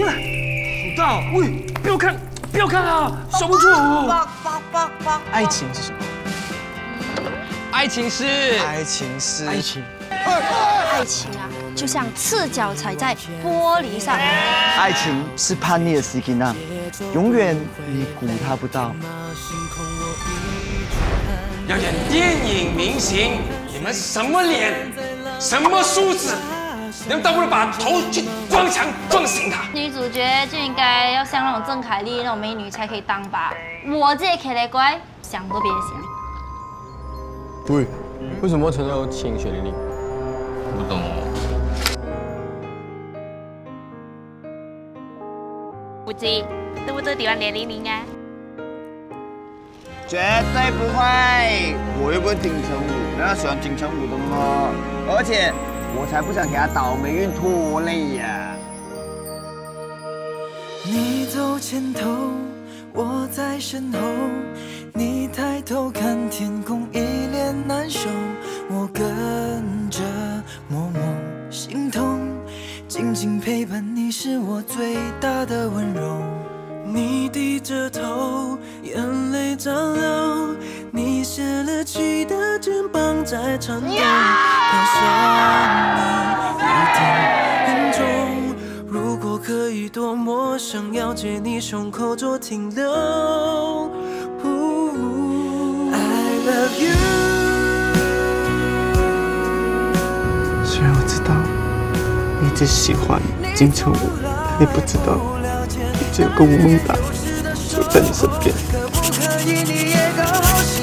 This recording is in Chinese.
天哪，好大哦！喂，不要看，不要看啊，守不住。 爱情是什么？ 爱情是爱情是爱情。 爱情啊，就像赤脚踩在玻璃上。 爱情是叛逆的斯金娜，永远你鼓它不到。 要演电影明星，你们什么脸，什么素质？你们倒不如把头去撞墙撞醒他。 女主角就应该要像那种郑恺丽那种美女才可以当吧？我这可来乖，想都别想。 喂，为什么陈要请血淋淋？ 不懂哦。 不知知不知喜欢连玲玲啊？ 绝对不会，我又不是金城武，人家喜欢金城武的吗？而且我才不想给他倒霉运拖累呀。 你走前头，我在身后，你抬头看天空，一脸难受，我跟着默默心痛，静静陪伴你是我最大的温柔。你低着头，眼泪长流，你泄了气的肩膀在颤抖，好想你一定很重。如果可以，多么想要借你胸口做停留。I love you。 虽然我知道你只喜欢金城武，但你不知道，只有个吴孟达就在你身边。 可不可以你也刚好喜